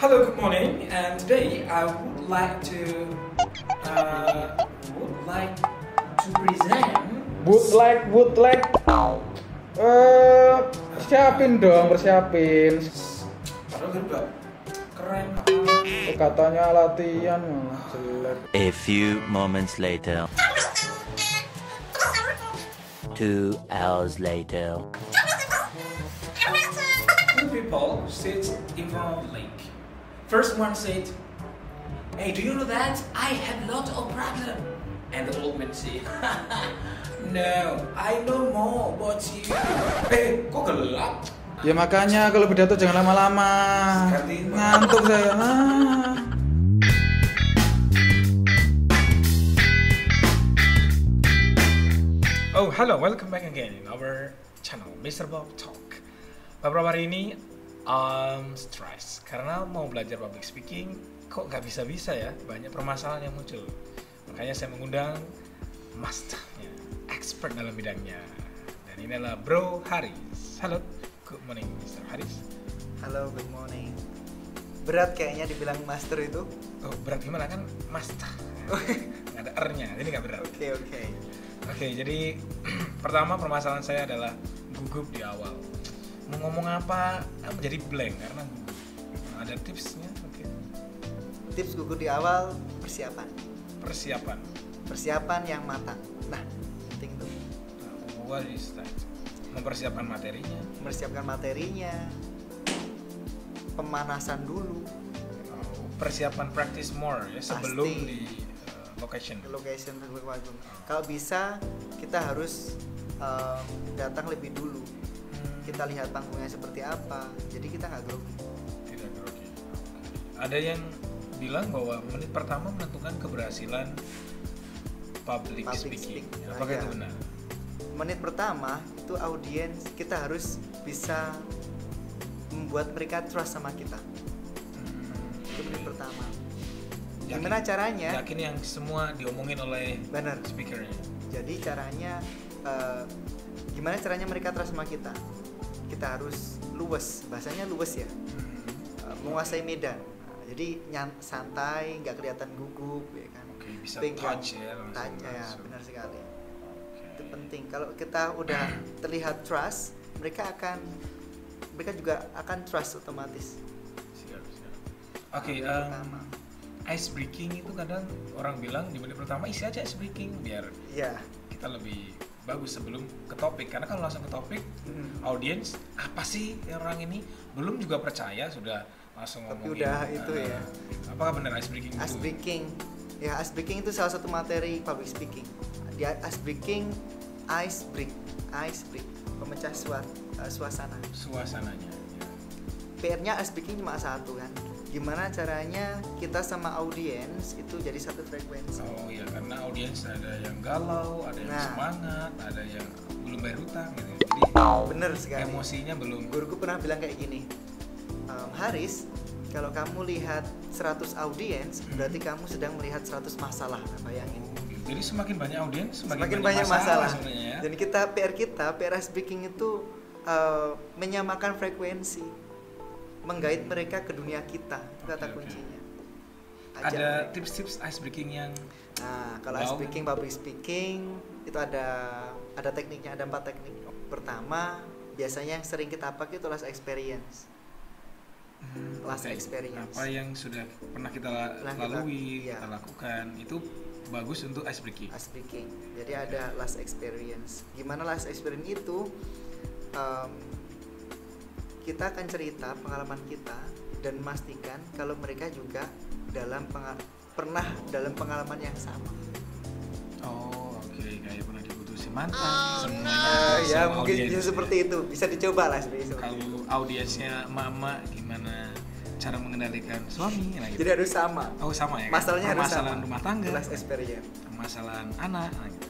Hello, good morning, and today I would like to present. Would like. Persiapin dong, persiapin. Padahal kan udah keren. Katanya latihan malah jelek. A few moments later. 2 hours later. Two people sit in front of the lake. First one said, "Hey, do you know that I have a lot of problem?" And the old man said, "No, I know more about you." Kok gelap? Ya makanya kalau pidato jangan lama-lama. Ganti. Ngantuk saya. Oh, hello, welcome back again in our channel, Mr. Bob Talk. Beberapa hari ini stress karena mau belajar public speaking kok nggak bisa-bisa ya, banyak permasalahan yang muncul. Makanya saya mengundang masternya, expert dalam bidangnya. Dan ini adalah Bro Haris. Halo, good morning Mr. Haris. Halo, good morning. Berat kayaknya dibilang master itu. Oh, berat gimana kan master? Nggak ada R-nya, jadi nggak berat. Oke, jadi pertama permasalahan saya adalah gugup di awal. Mau ngomong apa menjadi blank karena gugup. Ada tipsnya? Oke. Tips gugur di awal, persiapan yang matang. Nah, penting tuh. What is that? Mempersiapkan materinya, pemanasan dulu. Persiapan practice more ya sebelum di location. Kalau bisa kita harus datang lebih dulu. Kita lihat panggungnya seperti apa, jadi kita nggak grogi. Tidak grogi. Ada yang bilang bahwa menit pertama menentukan keberhasilan public speaking. Apakah itu benar? Menit pertama itu audiens kita harus bisa membuat mereka trust sama kita. Itu menit pertama. Gimana caranya? Yakin yang semua diomongin oleh speakernya. Jadi caranya gimana caranya mereka trust sama kita? Kita harus luwes, bahasanya luwes ya. Menguasai medan. Jadi santai, nggak kelihatan gugup, ya kan? Oke, bisa touch ya. Touch ya, benar sekali. Itu penting. Kalau kita udah terlihat trust, mereka juga akan trust otomatis. Siap. Oke, ice breaking itu kadang orang bilang di menit pertama isi aja ice breaking biar kita lebih bagus sebelum ke topik, karena kalau langsung ke topik audiens apa sih orang ini belum juga percaya sudah langsung ngomongin. Tapi udah itu ya. Apakah benar ice breaking? Ice breaking itu salah satu materi public speaking. Di ice break, pemecah suasananya. PR-nya ice breaking cuma satu kan. Gimana caranya kita sama audiens itu jadi satu frekuensi. Oh iya, karena audiens ada yang galau, ada yang semangat, ada yang belum bayar hutang gitu. Jadi bener sekali. Emosinya belum. Guruku pernah bilang kayak gini, Haris, kalau kamu lihat 100 audiens, berarti kamu sedang melihat 100 masalah. Bayangin. Jadi semakin banyak audiens, semakin banyak masalah. Ya? Dan PR speaking itu menyamakan frekuensi. Menggait mereka ke dunia kita, itu kata kuncinya. Ada tips-tips ice breaking yang kalau ice breaking, public speaking itu ada tekniknya, ada 4 teknik. Pertama, biasanya yang sering kita pakai itu last experience. Experience. Apa yang sudah pernah kita lalui, kita lakukan itu bagus untuk ice breaking. Ice breaking. Jadi ada last experience. Gimana last experience itu? Kita akan cerita pengalaman kita dan memastikan kalau mereka juga pernah dalam pengalaman yang sama. Oh, oke. Kayak pernah diputusin mantan. Ya mungkin bisa seperti itu. Bisa dicoba lah. Kalau audiensnya mama gimana cara mengendalikan suami? Nah, gitu. Jadi harus sama. Oh, sama ya. Masalahnya harus sama. Permasalahan rumah tangga. Last experience. Permasalahan anak. Gitu.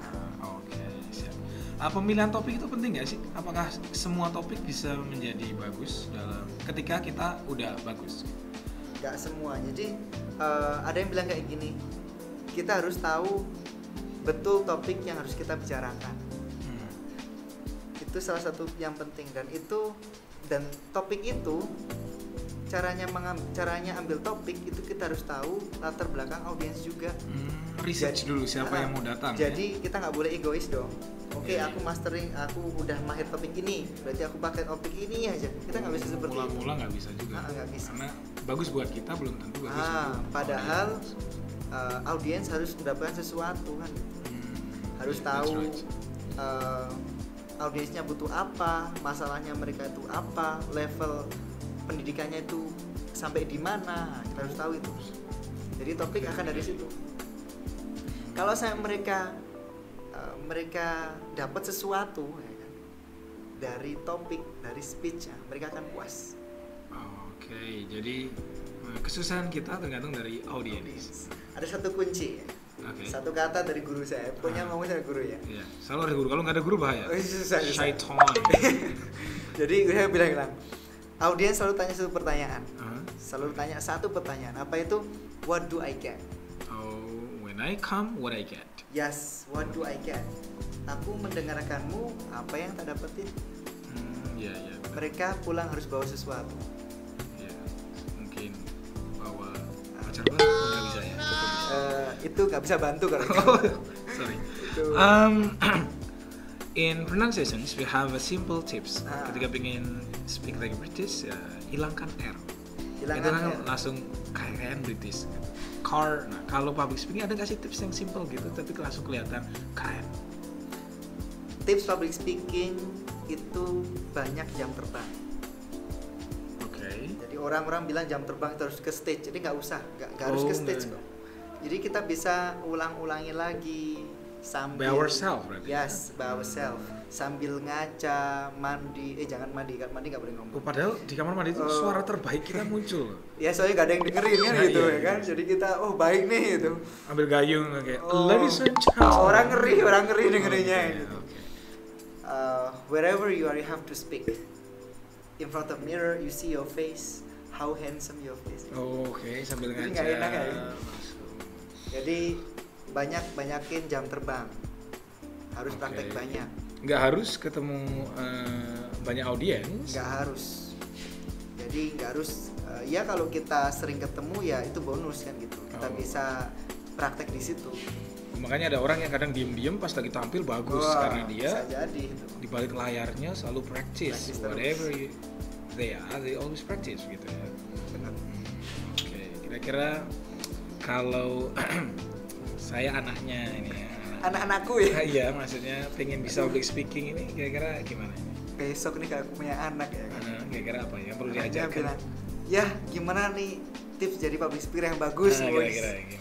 Pemilihan topik itu penting nggak sih? Apakah semua topik bisa menjadi bagus ketika kita udah bagus? Nggak semua. Jadi ada yang bilang kayak gini, kita harus tahu betul topik yang harus kita bicarakan. Itu salah satu yang penting dan topik itu caranya ambil topik itu kita harus tahu latar belakang audiens juga. Research dulu siapa yang mau datang. Jadi kita nggak boleh egois dong. Oke, Iya, aku mastering, aku udah mahir topik ini, berarti aku pakai topik ini aja. Kita nggak bisa seperti itu. Mula-mula nggak bisa juga. Nggak bisa. Karena bagus buat kita belum tentu bagus. buat Padahal audiens. audiens harus mendapatkan sesuatu kan. Harus That's tahu right. audiensnya butuh apa, masalahnya mereka itu apa, level pendidikannya itu sampai di mana, kita harus tahu itu. Jadi topik akan dari situ. Kalau saya mereka dapat sesuatu ya kan, dari topik, dari speech, mereka akan puas. Oke, jadi kesusahan kita tergantung dari audiens. Ada satu kunci, Oke. satu kata dari guru saya. Pokoknya ngomong sama guru ya. Iya, selalu ada guru. Kalau nggak ada guru bahaya. Susah. Syaitan. Jadi saya bilang, audiens selalu tanya satu pertanyaan. Huh? Selalu tanya satu pertanyaan. Apa itu? What do I get? Oh, when I come, what I get. Yes, what do I get? Aku mendengarkanmu, apa yang tak dapetin? Iya, iya. benar. Mereka pulang harus bawa sesuatu. Iya, mungkin bawa pacar baru nggak bisa ya. Itu nggak bisa bantu kalau itu. Sorry. Itu. In pronunciations, we have a simple tips. Ah. Ketika pengen speak like British, hilangkan R. Hilangkan Kita R. langsung kayak British. Car. Nah, kalau public speaking ada nggak sih tips yang simple gitu, tapi langsung kelihatan keren. Tips public speaking itu banyak jam terbang. Oke. Jadi orang-orang bilang jam terbang itu harus ke stage. Jadi nggak usah, nggak harus ke stage enggak. kok. Jadi kita bisa ulang-ulangi lagi sambil By ourselves berarti. Yes, by ourselves. Sambil ngaca, mandi. Jangan mandi, kalau mandi nggak boleh ngomong. Oh, padahal di kamar mandi itu suara terbaik kita muncul. Ya soalnya gak ada yang dengerin kan Nah, gitu iya, ya kan. iya. Jadi kita baik nih gitu. Ambil gayung kayak Oh. ladies and gentlemen. Orang ngeri dengerinnya Oke, gitu. oke. Wherever you are, you have to speak. In front of mirror, you see your face, how handsome your face. Oke, sambil Jadi ngaca. nggak enak ya? Jadi banyakin jam terbang. Harus Oke. praktek banyak. Nggak harus ketemu banyak audiens. Nggak harus. Jadi nggak harus. Ya kalau kita sering ketemu ya itu bonus kan gitu. Kita Oh. bisa praktek di situ. Makanya ada orang yang kadang diem-diem pas lagi tampil bagus Wah, karena dia bisa jadi itu. di balik layarnya selalu practice. Practice terus. Whatever they are, they always practice gitu ya. Benar. Oke, kira-kira kalau saya anaknya ini ya. Anak-anakku ya. Iya, maksudnya pengen bisa public speaking ini kira-kira gimana ini? Besok nih kalau aku punya anak ya kan. Kira-kira apa ya yang perlu Anaknya diajarkan? bilang, ya gimana nih tips jadi public speaker yang bagus, boys? Kira-kira gimana?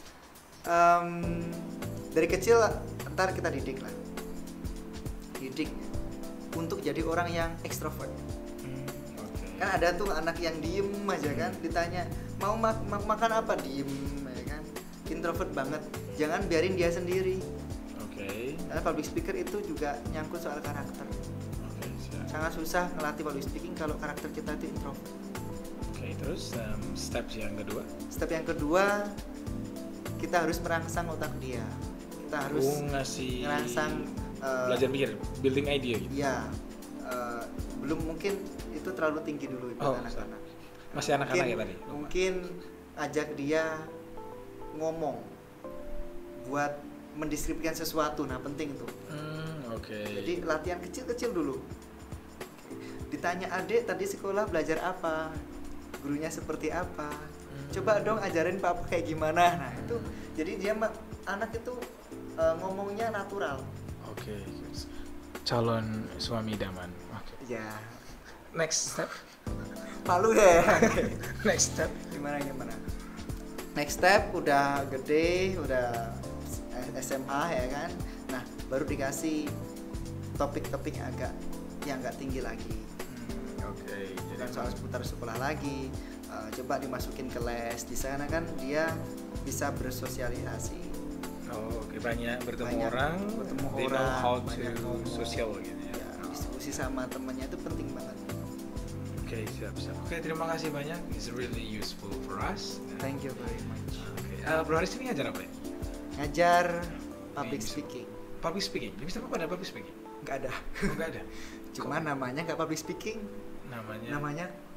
Dari kecil ntar kita didik lah, didik untuk jadi orang yang ekstrovert. Oke. Kan ada tuh anak yang diem aja kan, ditanya mau makan apa, diem ya kan, introvert banget. Jangan biarin dia sendiri, Oke. karena public speaker itu juga nyangkut soal karakter. Oke, siap. Sangat susah ngelatih public speaking kalau karakter kita itu introvert. Oke, terus steps yang kedua? Step yang kedua, kita harus merangsang otak dia. Kita harus ngasih ngerangsang belajar mikir, building idea gitu. ya, belum mungkin itu terlalu tinggi dulu Oh, buat anak-anak. Masih anak-anak ya tadi? Mungkin ajak dia ngomong buat mendeskripsikan sesuatu. Nah, penting tuh. Oke. Jadi latihan kecil-kecil dulu. Ditanya adik tadi sekolah belajar apa, gurunya seperti apa, coba dong ajarin papa kayak gimana. Nah itu jadi dia anak itu ngomongnya natural. Oke. Calon suami idaman. Oke. Ya Next step. malu ya. Next step. gimana next step udah gede, udah SMA ya kan. Nah baru dikasih topik-topik yang agak tinggi lagi. Oke. Bukan soal seputar sekolah lagi. Coba dimasukin ke les. Di sana kan dia bisa bersosialisasi. Oh, oke, banyak bertemu Banyak orang, bertemu they know orang, how banyak to ngomong. social gitu ya. Ya, diskusi sama temannya itu penting banget. Oke, siap. Oke, terima kasih banyak. It's really useful for us. Thank you very much. Oke, Bro Haris ini ngajar apa ya? Ngajar public Ini- speaking. Public speaking. Di Mister Papa ada public speaking? Nggak ada. Oh, nggak ada. Cuma namanya nggak public speaking. Namanya. Namanya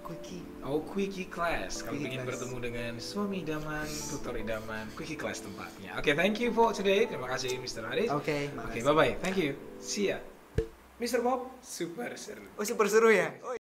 Quickie. Oh, Quickie Class. Kalau Quickie ingin Class. bertemu dengan suami idaman, tutor idaman, Quickie Class tempatnya. Oke, thank you for today. Terima kasih Mr. Haris. Oke, Oke, makasih. bye-bye. Thank you. See ya. Mr. Bob, super seru. Oh, super seru ya. Oh,